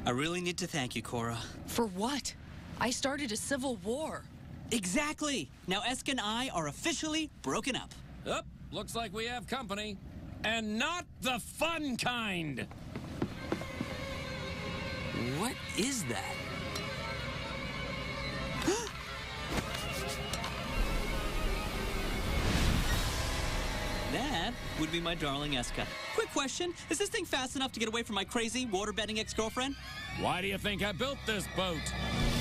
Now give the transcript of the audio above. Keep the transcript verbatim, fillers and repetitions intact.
I really need to thank you, Cora. For what? I started a civil war. Exactly! Now Eska and I are officially broken up. Up, looks like we have company. And not the fun kind! What is that? That would be my darling Eska. Quick question, is this thing fast enough to get away from my crazy water-betting ex-girlfriend? Why do you think I built this boat?